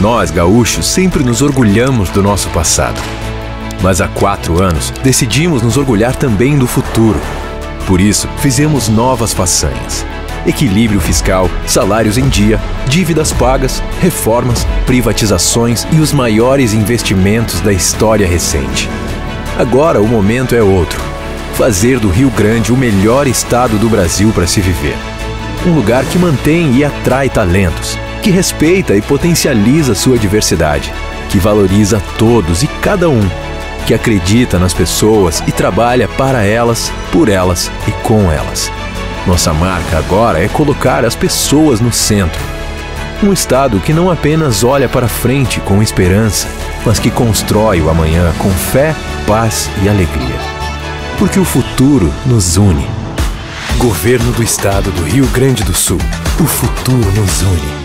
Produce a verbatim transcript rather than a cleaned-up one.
Nós, gaúchos, sempre nos orgulhamos do nosso passado. Mas há quatro anos, decidimos nos orgulhar também do futuro. Por isso, fizemos novas façanhas. Equilíbrio fiscal, salários em dia, dívidas pagas, reformas, privatizações e os maiores investimentos da história recente. Agora o momento é outro. Fazer do Rio Grande o melhor estado do Brasil para se viver. Um lugar que mantém e atrai talentos, que respeita e potencializa sua diversidade, que valoriza todos e cada um, que acredita nas pessoas e trabalha para elas, por elas e com elas. Nossa marca agora é colocar as pessoas no centro. Um estado que não apenas olha para frente com esperança, mas que constrói o amanhã com fé, paz e alegria. Porque o futuro nos une. Governo do Estado do Rio Grande do Sul. O futuro nos une.